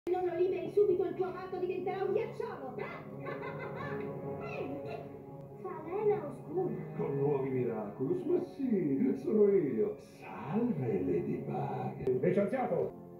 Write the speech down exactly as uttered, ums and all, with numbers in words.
Non lo liberi subito, il tuo amato diventerà un ghiacciolo! Ehi, falena oscura! Con nuovi Miraculous? Ma sì, sono io! Salve, Ladybug! Licenziato!